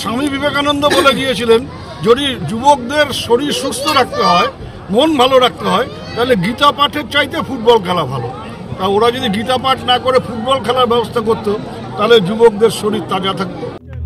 স্বামী বিবেকানন্দ বলে গিয়েছিলেন, যদি যুবকদের শরীর সুস্থ রাখতে হয়, মন ভালো রাখতে হয়, তাহলে গীতা পাঠের চাইতে ফুটবল খেলা ভালো। তা ওরা যদি গীতা পাঠ না করে ফুটবল খেলার ব্যবস্থা করতো, তাহলে যুবকদের শরীর তাজা থাকতো।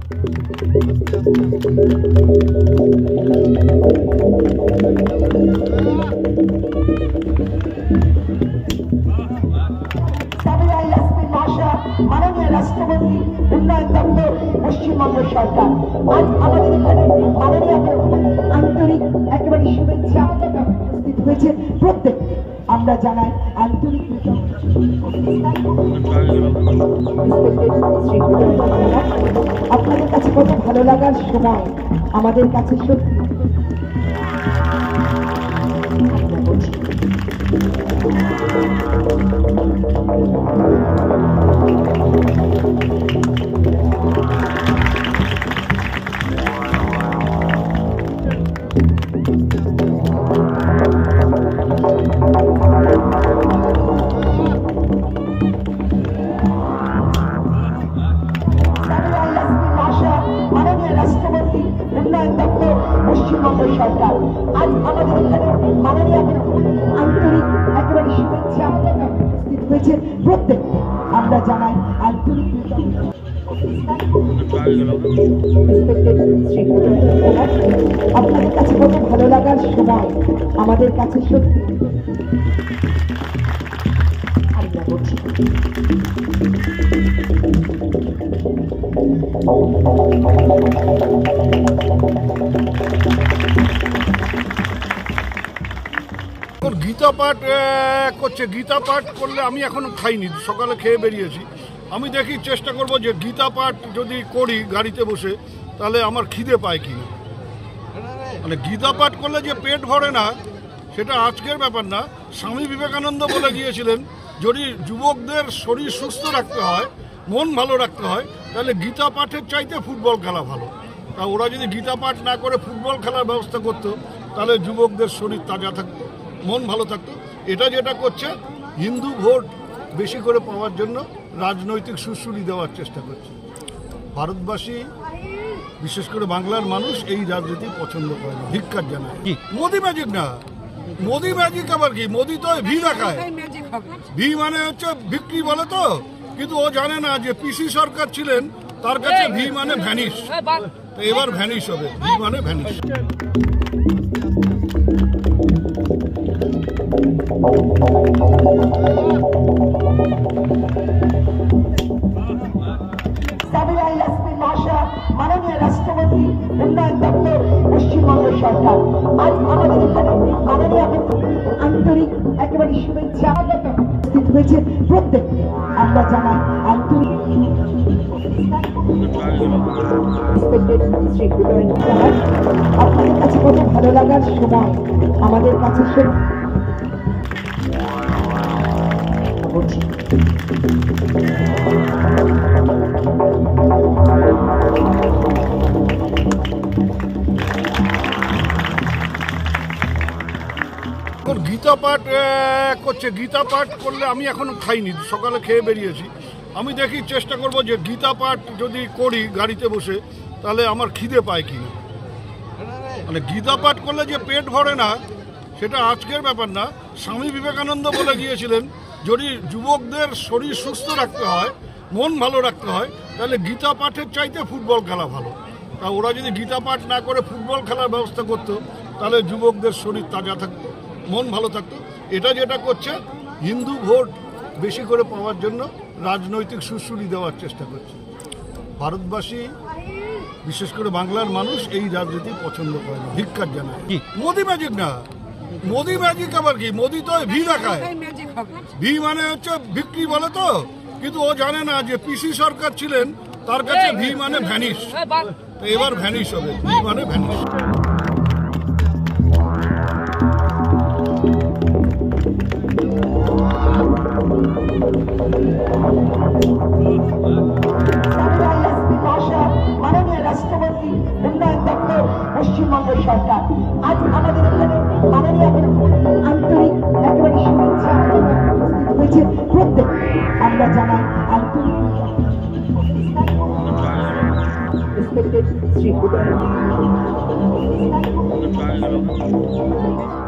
মাননীয় রাষ্ট্রপতি উন্নয়ন দপ্তর পশ্চিমবঙ্গ সরকার আজ আমাদের এখানে মাননীয় আন্তরিক একেবারে শুভেচ্ছা উপস্থিত হয়েছে প্রত্যেককে। আমরা জানাই আন্তরিক আপনাদের কাছে কত ভালো লাগার সময় আমাদের কাছে সত্যি। মাননীয় রাষ্ট্রপতি উন্নয়ন দপ্তর পশ্চিমবঙ্গ সরকার আজ আমাদের এখানে মাননীয় আন্তরিক একেবারে শুভেচ্ছা উপস্থিত হয়েছে প্রত্যেককে। আমরা জানাই আন্তরিক আপনাদের কাছে কত ভালো লাগার সময় আমাদের কাছে সত্যি। গীতা পাঠ করছে, গীতা পাঠ করলে আমি এখনো খাইনি, সকালে খেয়ে বেরিয়েছি। আমি দেখি চেষ্টা করব যে গীতা পাঠ যদি করি গাড়িতে বসে, তাহলে আমার খিদে পায় কিনা। মানে গীতা পাঠ করলে যে পেট ভরে না, সেটা আজকের ব্যাপার না। স্বামী বিবেকানন্দ বলে গিয়েছিলেন, যদি যুবকদের শরীর সুস্থ রাখতে হয়, মন ভালো রাখতে হয়, তাহলে গীতা পাঠের চাইতে ফুটবল খেলা ভালো। তা ওরা যদি গীতা পাঠ না করে ফুটবল খেলার ব্যবস্থা করতো, তাহলে যুবকদের শরীর তাজা থাকতো, মন ভালো থাকতো। এটা যেটা করছে, হিন্দু ভোট বেশি করে পাওয়ার জন্য রাজনৈতিক সুশ্রুতি দেওয়ার চেষ্টা করছে। ভারতবাসী, বিশেষ করে বাংলার মানুষ এই রাজনীতি পছন্দ করে না, ধিক্কার জানায়। মোদি ম্যাজিক না, মোদি ম্যাজিক আবার কি? মোদি তো ভি দেখায়, ভি মানে হচ্ছে বিক্রি বলে তো, কিন্তু ও জানে না যে পিসি সরকার ছিলেন, তার কাছে ভি মানে ভ্যানিশ। এবার ভ্যানিশ হবে, ভি মানে ভ্যানিশ। মাননীয় রাষ্ট্রপতি উন্নয়ন দপ্তর পশ্চিমবঙ্গ সরকার আজ আমাদের এখানে মাননীয় আন্তরিক একেবারে শুভেচ্ছা উপস্থিত হয়েছে প্রত্যেককে। আমরা জানাই আন্তরিক আপনাদের কাছে কত ভালো লাগার সময় আমাদের কাছে সত্যি। গীতা পাঠ করছে, গীতা পাঠ করলে আমি এখনো খাইনি, সকালে খেয়ে বেরিয়েছি। আমি দেখি চেষ্টা করব যে গীতা পাঠ যদি করি গাড়িতে বসে, তাহলে আমার খিদে পায় কিনা। মানে গীতা পাঠ করলে যে পেট ভরে না, সেটা আজকের ব্যাপার না। স্বামী বিবেকানন্দ বলে গিয়েছিলেন, যদি যুবকদের শরীর সুস্থ রাখতে হয়, মন ভালো রাখতে হয়, তাহলে গীতা পাঠের চাইতে ফুটবল খেলা ভালো। তা ওরা যদি গীতা পাঠ না করে ফুটবল খেলার ব্যবস্থা করতো, তাহলে যুবকদের শরীর তাজা থাকতো, মন ভালো থাকতো। এটা যেটা করছে, হিন্দু ভোট বেশি করে পাওয়ার জন্য রাজনৈতিক সুশ্রুতি দেওয়ার চেষ্টা করছে। ভারতবাসী, বিশেষ করে বাংলার মানুষ এই রাজনীতি পছন্দ করে না, ধিক্কার জানায়। মোদি ম্যাজিক না, মোদি ম্যাজিক আবার কি? মোদি তো ভি দেখায়, ভি মানে হচ্ছে বিক্রি বলে তো, কিন্তু ও জানে না যে পিসি সরকার ছিলেন, তার কাছে ভি মানে ভ্যানিশ। এবার ভ্যানিশ হবে, ভি মানে ভ্যানিশ। মাননীয় রাষ্ট্রপতি উন্নয়ন দপ্তর পশ্চিমবঙ্গ সরকার আজ আমাদের এখানে মাননীয় আন্তরিক একেবারে শুভেচ্ছা উপস্থিত হয়েছে প্রত্যেককে। আমরা জানাই আন্তরিক শ্রী উদয়।